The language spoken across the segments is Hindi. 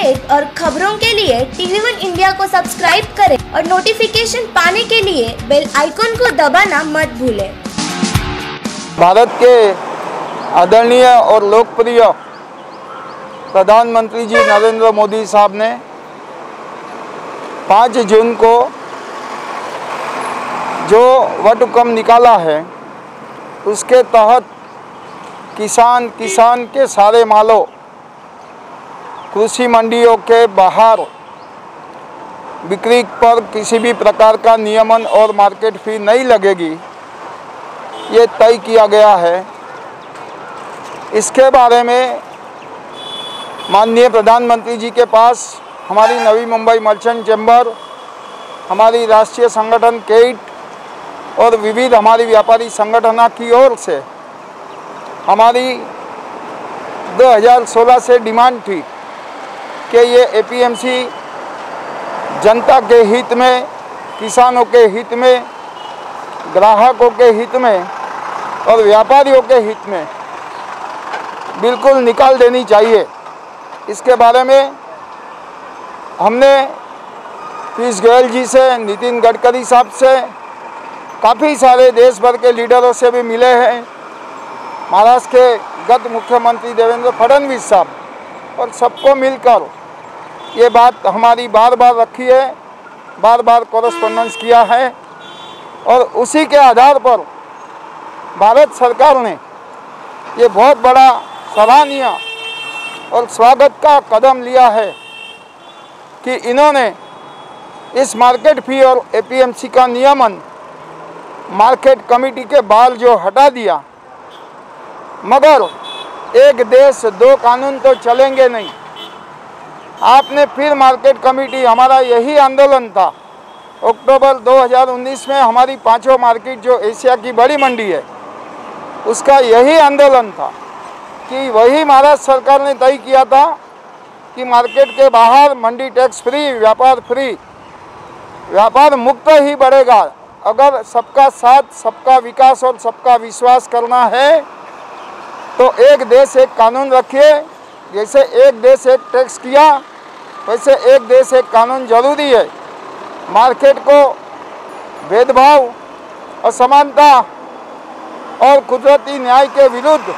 अपडेट और खबरों के लिए TV1 इंडिया को सब्सक्राइब करें और नोटिफिकेशन पाने के लिए बेल आइकॉन को दबाना मत भूलें। भारत के आदरणीय और लोकप्रिय प्रधानमंत्री जी नरेंद्र मोदी साहब ने 5 जून को जो वटहुकम निकाला है उसके तहत किसान के सारे मालों कृषि मंडियों के बाहर बिक्री पर किसी भी प्रकार का नियमन और मार्केट फी नहीं लगेगी, ये तय किया गया है। इसके बारे में माननीय प्रधानमंत्री जी के पास हमारी नवी मुंबई मर्चेंट चैम्बर, हमारी राष्ट्रीय संगठन केट और विविध हमारी व्यापारी संगठनों की ओर से हमारी 2016 से डिमांड थी कि ये APMC जनता के हित में, किसानों के हित में, ग्राहकों के हित में और व्यापारियों के हित में बिल्कुल निकाल देनी चाहिए। इसके बारे में हमने पीयूष गोयल जी से, नितिन गडकरी साहब से, काफ़ी सारे देश भर के लीडरों से भी मिले हैं, महाराष्ट्र के गत मुख्यमंत्री देवेंद्र फडणवीस साहब, और सबको मिलकर ये बात हमारी बार बार रखी है, बार बार कॉरेस्पॉन्डेंस किया है और उसी के आधार पर भारत सरकार ने ये बहुत बड़ा सराहनीय और स्वागत का कदम लिया है कि इन्होंने इस मार्केट फी और APMC का नियमन मार्केट कमेटी के बाहर जो हटा दिया। मगर एक देश दो कानून तो चलेंगे नहीं। आपने फिर मार्केट कमेटी, हमारा यही आंदोलन था अक्टूबर 2019 में, हमारी 5 मार्केट जो एशिया की बड़ी मंडी है उसका यही आंदोलन था कि वही महाराष्ट्र सरकार ने तय किया था कि मार्केट के बाहर मंडी टैक्स फ्री, व्यापार फ्री, व्यापार मुक्त ही बढ़ेगा। अगर सबका साथ, सबका विकास और सबका विश्वास करना है तो एक देश एक कानून रखिए। जैसे एक देश एक टैक्स किया वैसे एक देश एक कानून जरूरी है। मार्केट को भेदभाव, असमानता और कुदरती न्याय के विरुद्ध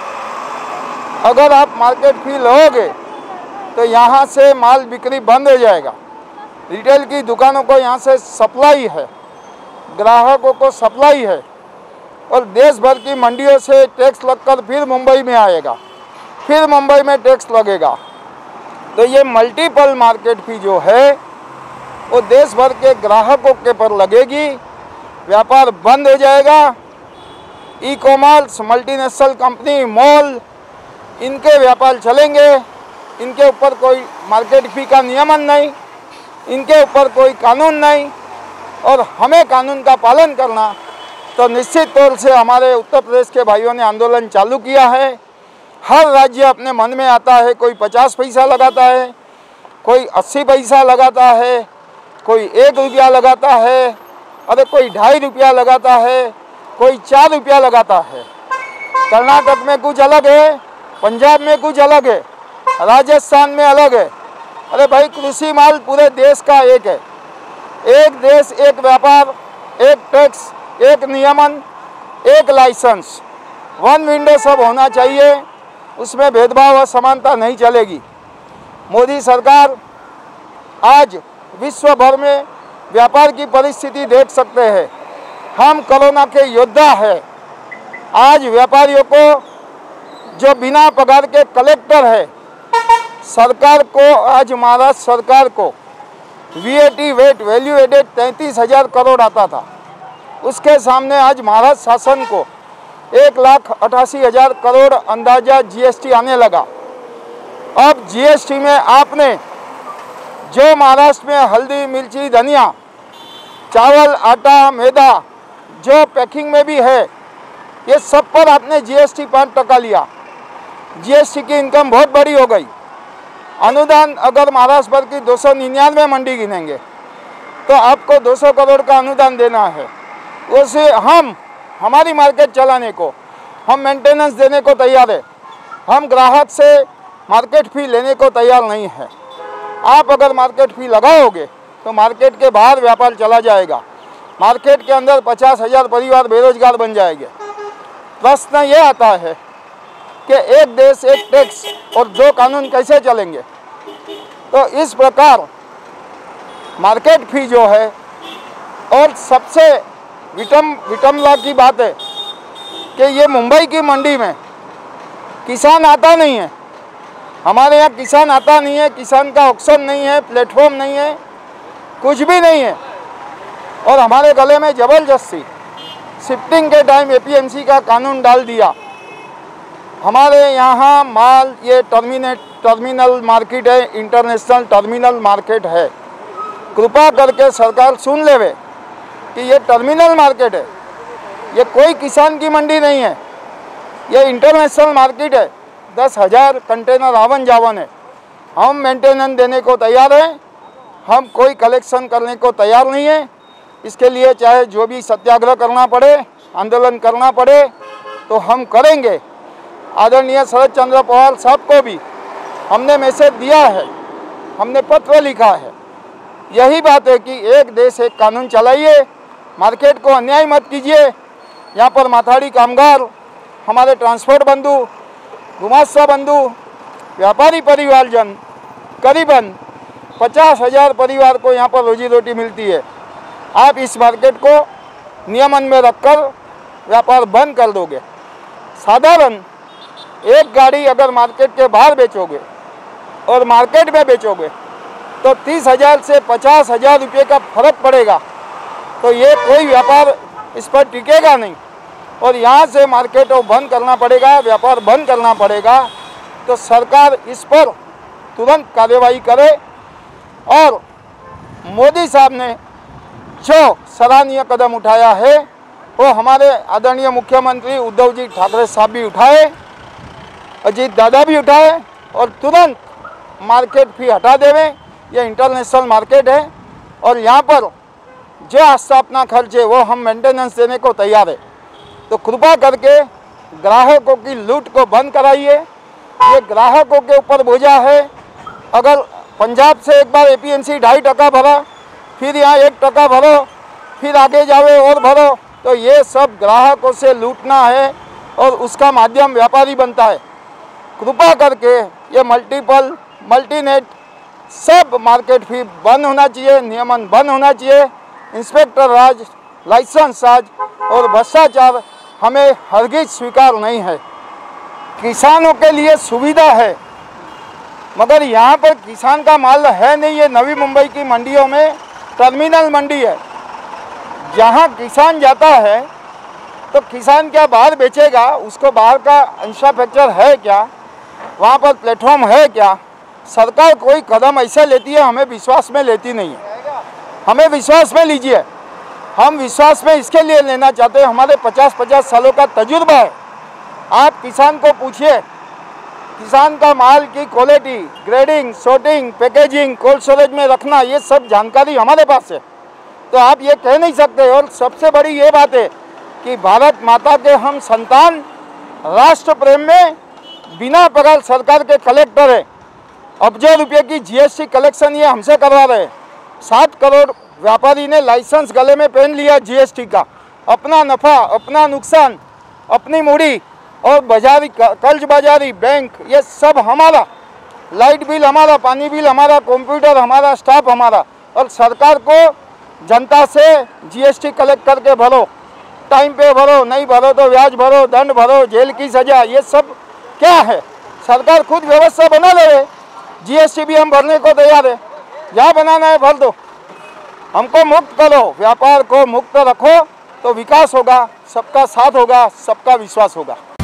अगर आप मार्केट फी लोगे तो यहाँ से माल बिक्री बंद हो जाएगा। रिटेल की दुकानों को यहाँ से सप्लाई है, ग्राहकों को सप्लाई है और देश भर की मंडियों से टैक्स लगकर फिर मुंबई में आएगा, फिर मुंबई में टैक्स लगेगा। तो ये मल्टीपल मार्केट फी जो है वो देश भर के ग्राहकों के पर लगेगी, व्यापार बंद हो जाएगा। ई-कॉमर्स, मल्टीनेशनल कंपनी, मॉल, इनके व्यापार चलेंगे, इनके ऊपर कोई मार्केट फी का नियमन नहीं, इनके ऊपर कोई कानून नहीं और हमें कानून का पालन करना। तो निश्चित तौर से हमारे उत्तर प्रदेश के भाइयों ने आंदोलन चालू किया है। हर राज्य अपने मन में आता है, कोई 50 पैसा लगाता है, कोई 80 पैसा लगाता है, कोई 1 रुपया लगाता है, अरे कोई 2.5 रुपया लगाता है, कोई 4 रुपया लगाता है। कर्नाटक में कुछ अलग है, पंजाब में कुछ अलग है, राजस्थान में अलग है। अरे भाई, कृषि माल पूरे देश का एक है। एक देश एक व्यापार, एक टैक्स, एक नियमन, एक लाइसेंस, वन विंडो सब होना चाहिए। उसमें भेदभाव और समानता नहीं चलेगी। मोदी सरकार आज विश्व भर में व्यापार की परिस्थिति देख सकते हैं। हम कोरोना के योद्धा हैं। आज व्यापारियों को जो बिना पगार के कलेक्टर है, सरकार को, आज महाराष्ट्र सरकार को VAT वैल्यू एडेड 33,000 करोड़ आता था, उसके सामने आज महाराष्ट्र शासन को 1,88,000 करोड़ अंदाजा GST आने लगा। अब GST में आपने जो महाराष्ट्र में हल्दी, मिर्ची, धनिया, चावल, आटा, मैदा जो पैकिंग में भी है, ये सब पर आपने GST 5% लिया। GST की इनकम बहुत बड़ी हो गई। अनुदान अगर महाराष्ट्र भर की 299 मंडी गिनेंगे तो आपको 200 करोड़ का अनुदान देना है। उसे हमारी मार्केट चलाने को, हम मेंटेनेंस देने को तैयार है। हम ग्राहक से मार्केट फी लेने को तैयार नहीं है। आप अगर मार्केट फी लगाओगे तो मार्केट के बाहर व्यापार चला जाएगा, मार्केट के अंदर 50,000 परिवार बेरोजगार बन जाएंगे। प्रश्न ये आता है कि एक देश एक टैक्स और दो कानून कैसे चलेंगे। तो इस प्रकार मार्केट फी जो है, और सबसे विटंबना की बात है कि ये मुंबई की मंडी में किसान आता नहीं है, हमारे यहाँ किसान आता नहीं है, किसान का ऑक्शन नहीं है, प्लेटफॉर्म नहीं है, कुछ भी नहीं है। और हमारे गले में ज़बरदस्ती शिफ्टिंग के टाइम एपीएमसी का कानून डाल दिया। हमारे यहाँ माल ये टर्मिनल मार्केट है, इंटरनेशनल टर्मिनल मार्केट है। कृपा करके सरकार सुन लेवे कि ये टर्मिनल मार्केट है, ये कोई किसान की मंडी नहीं है, ये इंटरनेशनल मार्केट है। 10,000 कंटेनर आवन जावन है। हम मेंटेनेंस देने को तैयार हैं, हम कोई कलेक्शन करने को तैयार नहीं है। इसके लिए चाहे जो भी सत्याग्रह करना पड़े, आंदोलन करना पड़े तो हम करेंगे। आदरणीय शरद चंद्र पवार साहब को भी हमने मैसेज दिया है, हमने पत्र लिखा है। यही बात है कि एक देश एक कानून चलाइए, मार्केट को अन्याय मत कीजिए। यहाँ पर माथाड़ी कामगार, हमारे ट्रांसपोर्ट बंधु, गुमास्ता बंधु, व्यापारी परिवारजन, करीबन 50,000 परिवार को यहाँ पर रोजी रोटी मिलती है। आप इस मार्केट को नियमन में रखकर व्यापार बंद कर दोगे। साधारण एक गाड़ी अगर मार्केट के बाहर बेचोगे और मार्केट में बेचोगे तो 30,000 से 50,000 रुपये का फर्क पड़ेगा। तो ये कोई व्यापार इस पर टिकेगा नहीं, और यहाँ से मार्केट को बंद करना पड़ेगा, व्यापार बंद करना पड़ेगा। तो सरकार इस पर तुरंत कार्यवाही करे। और मोदी साहब ने जो सराहनीय कदम उठाया है वो हमारे आदरणीय मुख्यमंत्री उद्धव जी ठाकरे साहब भी उठाए, अजीत दादा भी उठाए, और तुरंत मार्केट फी हटा देवें। यह इंटरनेशनल मार्केट है और यहाँ पर जो स्थापना खर्च है वो हम मेंटेनेंस देने को तैयार है। तो कृपा करके ग्राहकों की लूट को बंद कराइए। ये ग्राहकों के ऊपर बोझा है। अगर पंजाब से एक बार एपीएमसी 2.5% भरा, फिर यहाँ 1% भरो, फिर आगे जावे और भरो, तो ये सब ग्राहकों से लूटना है और उसका माध्यम व्यापारी बनता है। कृपा करके ये मल्टीनेट सब मार्केट फी बंद होना चाहिए, नियमन बंद होना चाहिए। इंस्पेक्टर राज, लाइसेंस राज और भ्रष्टाचार हमें हरगिज स्वीकार नहीं है। किसानों के लिए सुविधा है, मगर यहाँ पर किसान का माल है नहीं। ये नवी मुंबई की मंडियों में टर्मिनल मंडी है, जहाँ किसान जाता है तो किसान क्या बाहर बेचेगा, उसको बाहर का इंफ्रास्ट्रक्चर है क्या, वहाँ पर प्लेटफॉर्म है क्या। सरकार कोई कदम ऐसे लेती है, हमें विश्वास में लेती नहीं है। हमें विश्वास में लीजिए। हम विश्वास में इसके लिए लेना चाहते हैं, हमारे 50 सालों का तजुर्बा है। आप किसान को पूछिए, किसान का माल की quality, grading, sorting, packaging, cold storage में रखना, ये सब जानकारी हमारे पास है। तो आप ये कह नहीं सकते। और सबसे बड़ी ये बात है कि भारत माता के हम संतान, राष्ट्र प्रेम में बिना पगार सरकार के कलेक्टर है। अब्जों रुपये की जीएसटी कलेक्शन ये हमसे करवा रहे हैं। 7 करोड़ व्यापारी ने लाइसेंस गले में पहन लिया जीएसटी का। अपना नफ़ा, अपना नुकसान, अपनी मूड़ी और बाजारी, कर्ज बाजारी, बैंक, ये सब हमारा। लाइट बिल हमारा, पानी बिल हमारा, कंप्यूटर हमारा, स्टाफ हमारा। और सरकार को जनता से जीएसटी कलेक्ट करके भरो, टाइम पे भरो, नहीं भरो तो ब्याज भरो, दंड भरो, जेल की सजा, ये सब क्या है। सरकार खुद व्यवस्था बना ले। जीएसटी भी हम भरने को तैयार है, जहाँ बनाना है भर दो। हमको मुक्त करो, व्यापार को मुक्त रखो, तो विकास होगा, सबका साथ होगा, सबका विश्वास होगा।